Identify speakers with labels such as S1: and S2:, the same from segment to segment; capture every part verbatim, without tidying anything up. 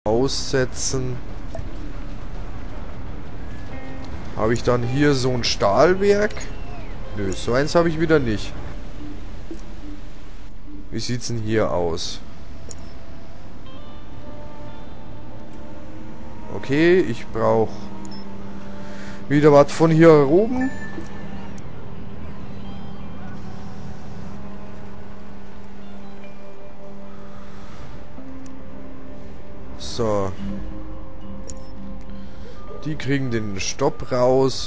S1: Aussetzen. Habe ich dann hier so ein Stahlwerk? Nö, so eins habe ich wieder nicht. Wie sieht's denn hier aus? Okay, ich brauche wieder was von hier oben. So. Die kriegen den Stopp raus.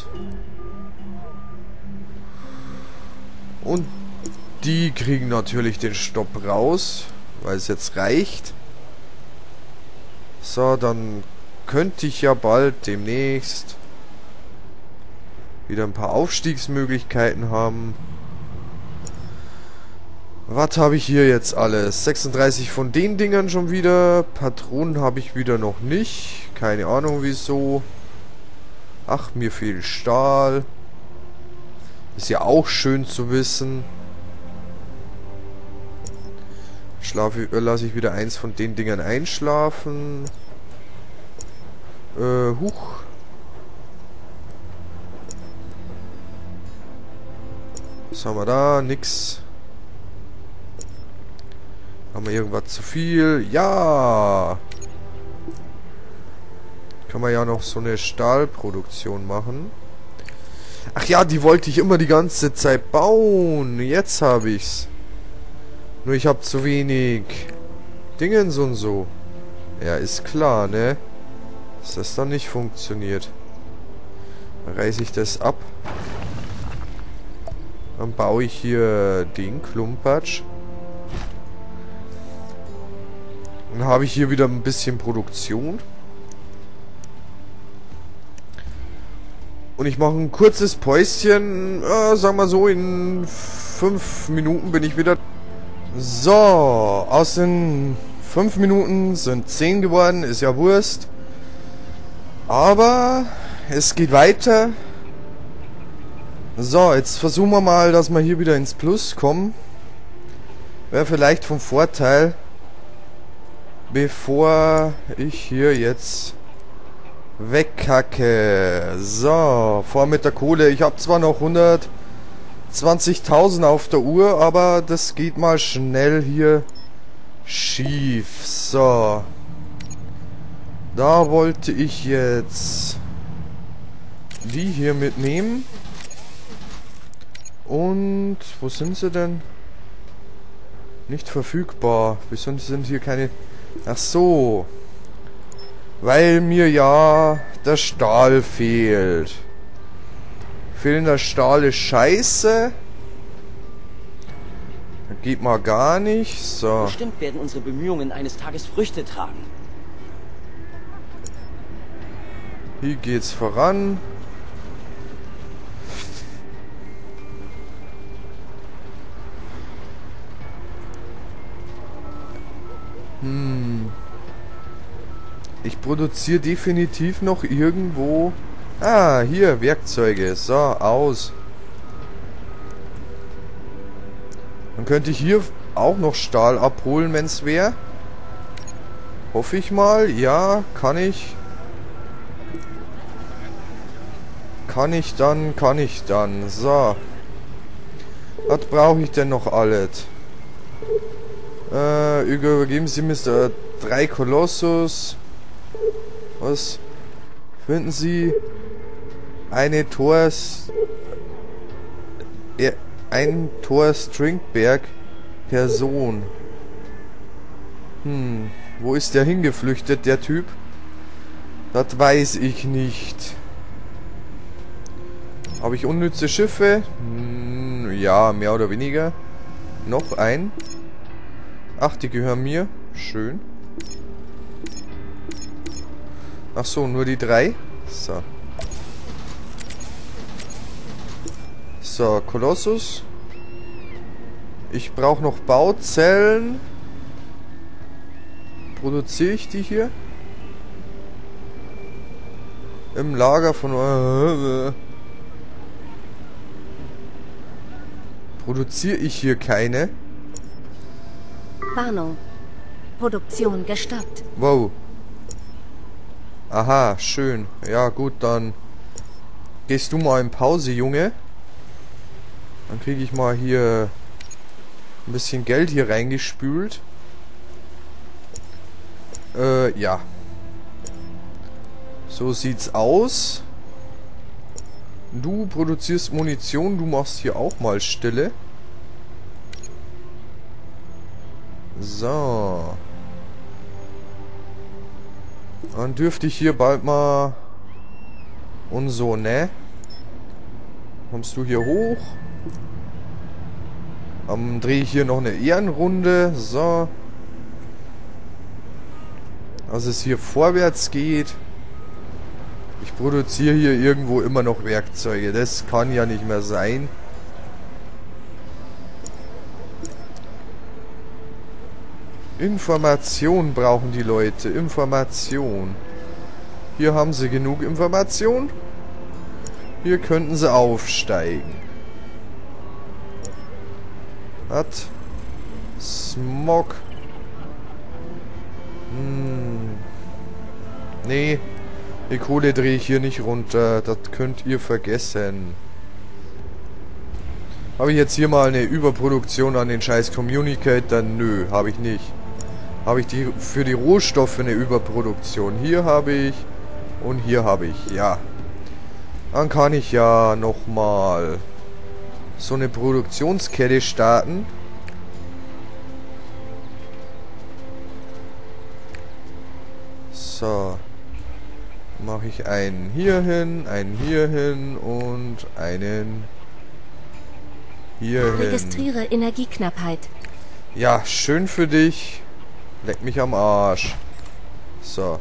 S1: Und die kriegen natürlich den Stopp raus, weil es jetzt reicht. So, dann könnte ich ja bald demnächst wieder ein paar Aufstiegsmöglichkeiten haben. Was habe ich hier jetzt alles? sechsunddreißig von den Dingern schon wieder. Patronen habe ich wieder noch nicht. Keine Ahnung wieso. Ach, mir fehlt Stahl. Ist ja auch schön zu wissen. Schlafe, äh, lasse ich wieder eins von den Dingern einschlafen. Äh, huch. Was haben wir da? Nix. Haben wir irgendwas zu viel? Ja! Kann man ja noch so eine Stahlproduktion machen. Ach ja, die wollte ich immer die ganze Zeit bauen. Jetzt habe ich's. Nur ich habe zu wenig Dingens und so. Ja, ist klar, ne? Dass das dann nicht funktioniert. Dann reiße ich das ab. Dann baue ich hier den Klumpatsch. Dann habe ich hier wieder ein bisschen Produktion. Und ich mache ein kurzes Päuschen. Äh, sagen wir so, in fünf Minuten bin ich wieder. So, aus den fünf Minuten sind zehn geworden. Ist ja Wurst. Aber es geht weiter. So, jetzt versuchen wir mal, dass wir hier wieder ins Plus kommen. Wäre vielleicht vom Vorteil. Bevor ich hier jetzt wegkacke. So, vor mit der Kohle. Ich habe zwar noch hundertzwanzigtausend auf der Uhr, aber das geht mal schnell hier schief. So. Da wollte ich jetzt die hier mitnehmen. Und wo sind sie denn? Nicht verfügbar. Wieso sind hier keine... Ach so. Weil mir ja der Stahl fehlt. Fehlender Stahl ist scheiße. Das geht mal gar nicht. So.
S2: Bestimmt werden unsere Bemühungen eines Tages Früchte tragen.
S1: Hier geht's voran. Hm. Ich produziere definitiv noch irgendwo... Ah, hier, Werkzeuge. So, aus. Dann könnte ich hier auch noch Stahl abholen, wenn es wäre. Hoffe ich mal. Ja, kann ich. Kann ich dann, kann ich dann. So. Was brauche ich denn noch alles? Äh, übergeben Sie mir äh, drei Kolossus. Was finden Sie? Eine Tors... Ein Tor Stringberg Person. Hm, wo ist der hingeflüchtet, der Typ? Das weiß ich nicht. Habe ich unnütze Schiffe? Hm, ja, mehr oder weniger. Noch ein. Ach, die gehören mir. Schön. Ach so, nur die drei. So. So, Kolossus. Ich brauche noch Bauzellen. Produziere ich die hier? Im Lager von... Äh, äh. Produziere ich hier keine?
S3: Warnung. Produktion gestoppt.
S1: Wow. Aha, schön. Ja gut, dann gehst du mal in Pause, Junge. Dann kriege ich mal hier ein bisschen Geld hier reingespült. Äh, ja. So sieht's aus. Du produzierst Munition, du machst hier auch mal Stille. So. Dann dürfte ich hier bald mal... Und so, ne? Kommst du hier hoch? Dann drehe ich hier noch eine Ehrenrunde. So. Dass es hier vorwärts geht. Ich produziere hier irgendwo immer noch Werkzeuge. Das kann ja nicht mehr sein. Information brauchen die Leute. Information. Hier haben sie genug Information. Hier könnten sie aufsteigen. Was? Smog. Hm. Nee. Die Kohle drehe ich hier nicht runter. Das könnt ihr vergessen. Habe ich jetzt hier mal eine Überproduktion an den scheiß Communicator? Nö, habe ich nicht. Habe ich die für die Rohstoffe eine Überproduktion? Hier habe ich und hier habe ich, ja. Dann kann ich ja nochmal so eine Produktionskette starten. So. Mache ich einen hier hin, einen hier hin und einen hier hin.
S3: Registriere Energieknappheit.
S1: Ja, schön für dich. Leck mich am Arsch. So.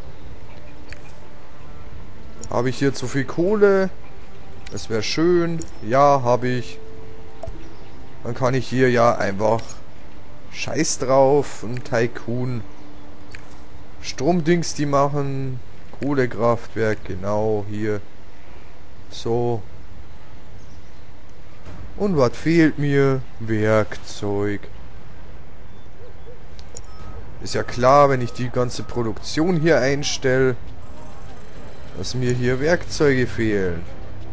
S1: Habe ich hier zu viel Kohle? Das wäre schön. Ja, habe ich. Dann kann ich hier ja einfach Scheiß drauf. Ein Tycoon. Stromdings die machen. Kohlekraftwerk, genau, hier. So. Und was fehlt mir? Werkzeug. Ist ja klar, wenn ich die ganze Produktion hier einstelle, dass mir hier Werkzeuge fehlen.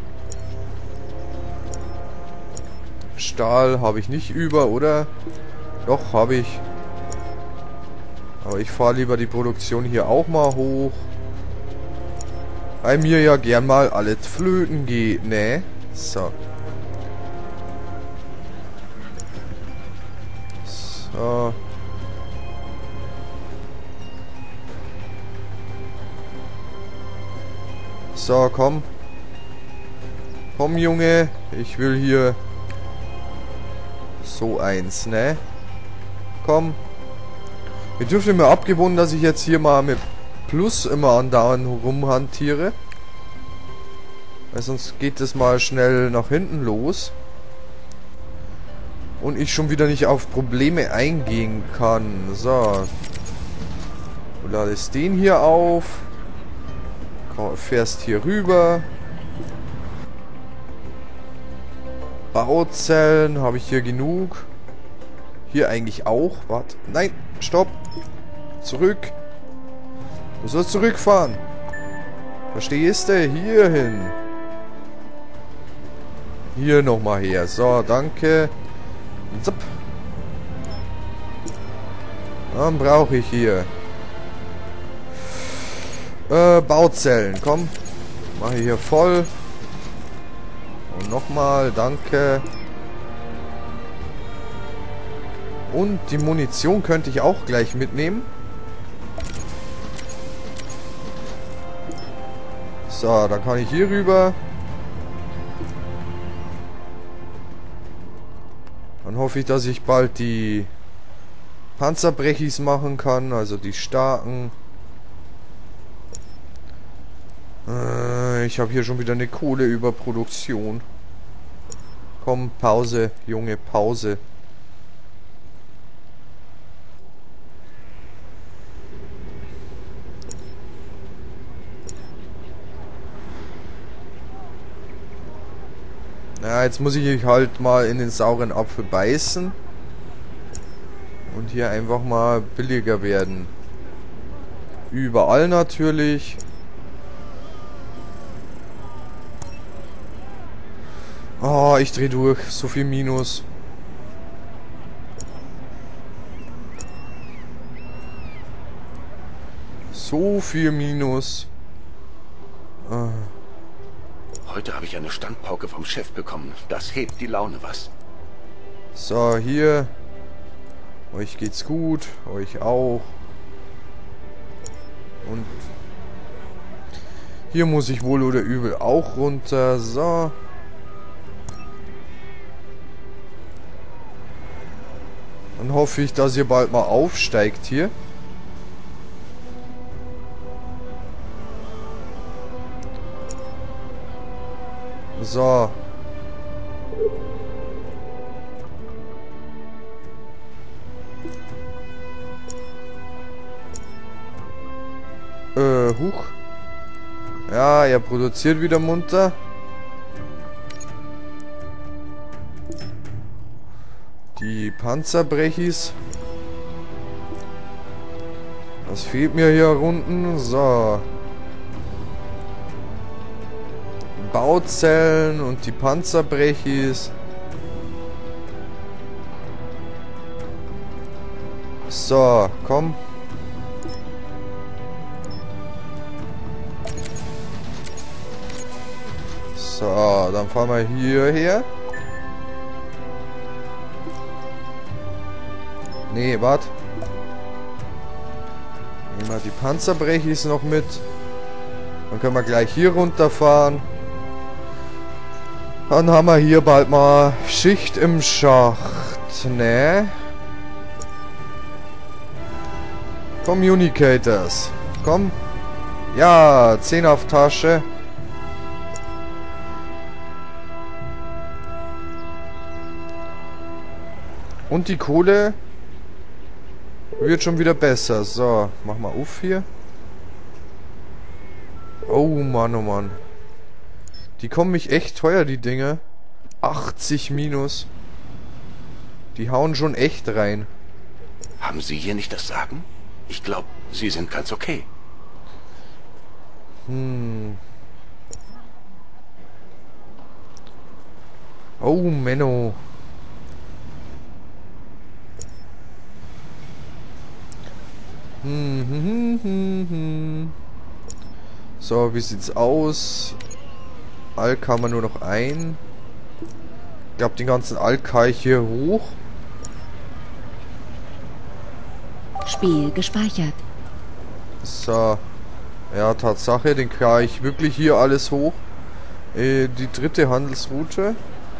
S1: Stahl habe ich nicht über, oder? Doch, habe ich. Aber ich fahre lieber die Produktion hier auch mal hoch. Weil mir ja gern mal alles flöten geht, ne? So. So. So, komm. Komm, Junge. Ich will hier so eins, ne? Komm. Mir dürfte mir abgewohnt, dass ich jetzt hier mal mit Plus immer andauernd rumhantiere. Weil sonst geht das mal schnell nach hinten los. Und ich schon wieder nicht auf Probleme eingehen kann. So. Du ladest den hier auf. Fährst hier rüber. Bauzellen habe ich hier genug. Hier eigentlich auch. Warte. Nein, stopp. Zurück. Du sollst zurückfahren. Verstehst du? Hier hin. Hier nochmal her. So, danke. Zip. Dann brauche ich hier äh, Bauzellen. Komm. Mache ich hier voll. Und nochmal. Danke. Und die Munition könnte ich auch gleich mitnehmen. So, dann kann ich hier rüber. Dann hoffe ich, dass ich bald die Panzerbrechis machen kann, also die starken. Äh, ich habe hier schon wieder eine Kohleüberproduktion. Komm, Pause, Junge, Pause. Ja, jetzt muss ich halt mal in den sauren Apfel beißen. Und hier einfach mal billiger werden. Überall natürlich. Oh, ich dreh durch. So viel Minus. So viel Minus. Ah.
S4: Heute habe ich eine Standpauke vom Chef bekommen. Das hebt die Laune was.
S1: So, hier. Euch geht's gut. Euch auch. Und hier muss ich wohl oder übel auch runter. So. Dann hoffe ich, dass ihr bald mal aufsteigt hier. So. Äh, huch. Ja, er produziert wieder munter. Die Panzerbrechis. Was fehlt mir hier unten? So. Bauzellen und die Panzerbrechis. So, komm. So, dann fahren wir hierher. Nee, warte. Nehmen wir die Panzerbrechis noch mit. Dann können wir gleich hier runterfahren. Dann haben wir hier bald mal Schicht im Schacht, ne? Communicators. Komm. Ja, zehn auf Tasche. Und die Kohle wird schon wieder besser. So, mach mal auf hier. Oh Mann, oh Mann. Die kommen mich echt teuer, die Dinge. achtzig minus. Die hauen schon echt rein.
S4: Haben Sie hier nicht das Sagen? Ich glaube, Sie sind ganz okay.
S1: Hm. Oh, Menno. Hm, hm, hm, hm, hm. So, wie sieht's aus? Alk haben wir nur noch ein. Ich glaube, den ganzen Alk kann ich hier hoch.
S3: Spiel gespeichert.
S1: So. Ja, Tatsache, den kann ich wirklich hier alles hoch. Äh, die dritte Handelsroute.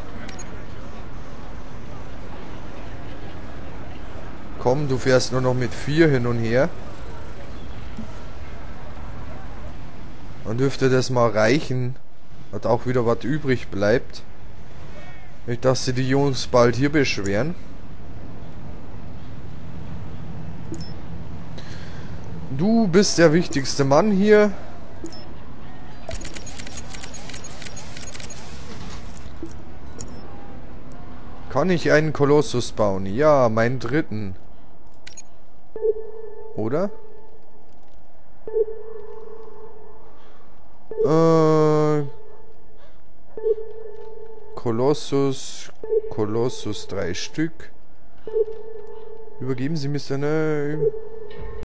S1: Komm, du fährst nur noch mit vier hin und her. Dann dürfte das mal reichen. Dass auch wieder was übrig bleibt. Nicht, dass sie die Jungs bald hier beschweren. Du bist der wichtigste Mann hier. Kann ich einen Kolossus bauen? Ja, meinen dritten. Oder? Äh... Kolossus... Kolossus drei Stück. Übergeben Sie Mister Ne...